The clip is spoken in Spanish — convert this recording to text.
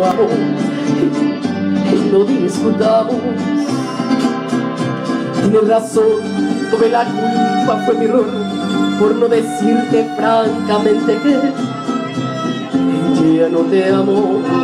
No discutamos. Tienes razón, tuve la culpa, fue mi error por no decirte francamente que ya no te amo.